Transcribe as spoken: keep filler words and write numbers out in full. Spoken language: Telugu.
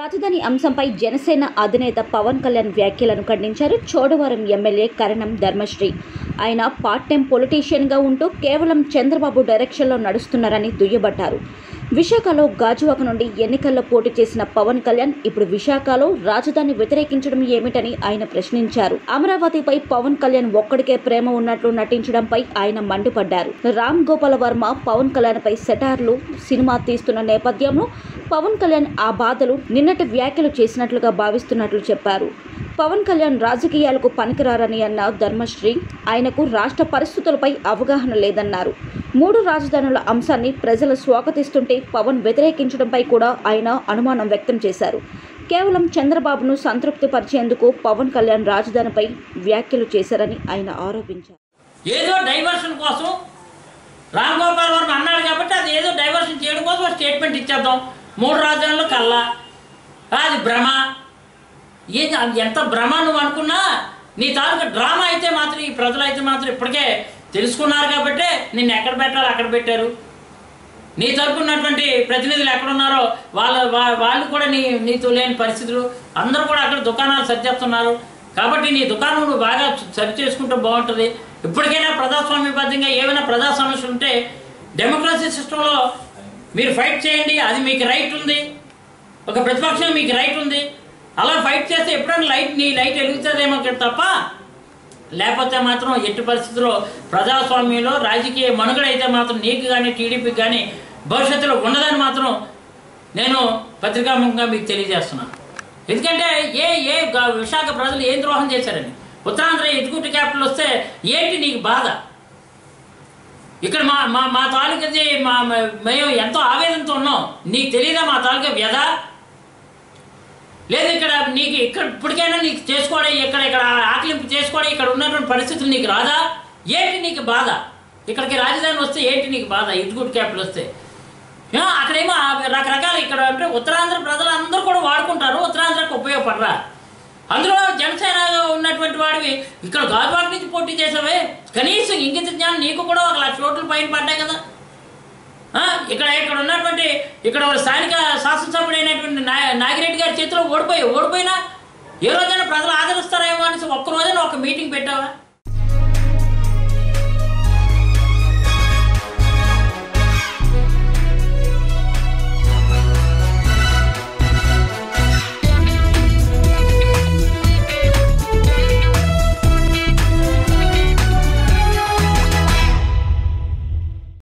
రాజధాని అంశంపై జనసేన అధినేత పవన్ కళ్యాణ్ వ్యాఖ్యలను ఖండించారు చోడవరం ఎమ్మెల్యే కరణం ధర్మశ్రీ. ఆయన పార్ట్ టైం పొలిటీషియన్గా ఉంటూ కేవలం చంద్రబాబు డైరెక్షన్లో నడుస్తున్నారని దుయ్యబట్టారు. విశాఖలో గాజువాక నుండి ఎన్నికల్లో పోటీ చేసిన పవన్ కళ్యాణ్ ఇప్పుడు విశాఖలో రాజధాని వ్యతిరేకించడం ఏమిటని ఆయన ప్రశ్నించారు. అమరావతిపై పవన్ కళ్యాణ్ ఒక్కడికే ప్రేమ ఉన్నట్లు నటించడంపై ఆయన మండిపడ్డారు. రామ్ గోపాల్ వర్మ పవన్ కళ్యాణ్ పై సెటార్లు సినిమా తీస్తున్న నేపథ్యంలో పవన్ కళ్యాణ్ ఆ బాధలు నిన్నటి వ్యాఖ్యలు చేసినట్లుగా భావిస్తున్నట్లు చెప్పారు. పవన్ కళ్యాణ్ రాజకీయాలకు పనికిరారని అన్న ధర్మశ్రీ ఆయనకు రాష్ట్ర పరిస్థితులపై అవగాహన లేదన్నారు. మూడు రాజధానుల అంశాన్ని ప్రజలు స్వాగతిస్తుంటే పవన్ వ్యతిరేకించడంపై కూడా ఆయన అనుమానం వ్యక్తం చేశారు. కేవలం చంద్రబాబును సంతృప్తి పరిచేందుకు పవన్ కళ్యాణ్ రాజధానిపై వ్యాఖ్యలు చేశారని ఆయన ఆరోపించారు. ఏదో డైవర్షన్ కోసం రామ్ గోపాల్ వర్మ అన్నాడు కాబట్టి అది ఏదో డైవర్షన్ చేయడం కోసం స్టేట్మెంట్ ఇచ్చేద్దాం. మూడు రాజధానులు కల్లా అది భ్రమ. ఏది ఎంత భ్రమ నువ్వు అనుకున్నా నీ తాలూకా డ్రామా అయితే మాత్రం ఈ ప్రజలు అయితే మాత్రం ఇప్పటికే తెలుసుకున్నారు కాబట్టి నిన్ను ఎక్కడ పెట్టాలో అక్కడ పెట్టారు. నీ తరపున్నటువంటి ప్రతినిధులు ఎక్కడున్నారో వాళ్ళ వాళ్ళు కూడా నీ నీతో లేని పరిస్థితులు అందరూ కూడా అక్కడ దుకాణాలు సరిచేస్తున్నారు. కాబట్టి నీ దుకాణం నువ్వు బాగా సరి చేసుకుంటే బాగుంటుంది. ఇప్పటికైనా ప్రజాస్వామ్యబద్ధంగా ఏమైనా ప్రజా సమస్యలు ఉంటే డెమోక్రసీ సిస్టంలో మీరు ఫైట్ చేయండి, అది మీకు రైట్ ఉంది. ఒక ప్రతిపక్షం మీకు రైట్ ఉంది. అలా ఫైట్ చేస్తే ఎప్పుడైనా లైట్ నీ లైట్ వెలుగుతుందేమో తప్ప లేకపోతే మాత్రం ఎట్టి పరిస్థితుల్లో ప్రజాస్వామ్యంలో రాజకీయ మనుగడైతే మాత్రం నీకు కానీ టీడీపీకి కానీ భవిష్యత్తులో ఉండదని మాత్రం నేను పత్రికాముఖంగా మీకు తెలియజేస్తున్నాను. ఎందుకంటే ఏ ఏ విశాఖ ప్రజలు ఏం ద్రోహం చేశారని ఉత్తరాంధ్ర ఎగ్జిక్యూటివ్ క్యాపిటల్ వస్తే ఏంటి నీకు బాధ? ఇక్కడ మా మా మా తాలూకది మా మేము ఎంతో ఆవేదనతో ఉన్నాం. నీకు తెలియదా మా తాలూకా వ్యధ? లేదు ఇక్కడ నీకు ఇక్కడ ఇప్పటికైనా నీకు చేసుకోవడం ఇక్కడ ఇక్కడ ఆకలింపు చేసుకోవడం ఇక్కడ ఉన్నటువంటి పరిస్థితులు నీకు రాదా? ఏంటి నీకు బాధ? ఇక్కడికి రాజధాని వస్తే ఏంటి నీకు బాధ? ఎగ్జిక్యూటివ్ క్యాపిటల్ వస్తే అక్కడేమో రకరకాల ఇక్కడ అంటే ఉత్తరాంధ్ర ప్రజలు అందరూ కూడా వాడుకుంటారు. ఉత్తరాంధ్రకు ఉపయోగపడరా? అందులో జనసేన ఉన్నటువంటి వాడివి ఇక్కడ గాజువాక నుంచి పోటీ చేసావే, కనీసం ఇంగిత జ్ఞానం నీకు కూడా ఒక లక్ష ఓట్లు పైన పడ్డాయి కదా. ఇక్కడ ఇక్కడ ఉన్నటువంటి ఇక్కడ స్థానిక శాసనసభ్యుడు అయినటువంటి నా నాగిరెడ్డి గారి చేతిలో ఓడిపోయి ఓడిపోయినా ఏ రోజైనా ప్రజలు ఆదరిస్తారేమో అనేసి ఒక్క రోజైనా ఒక మీటింగ్ పెట్టావా?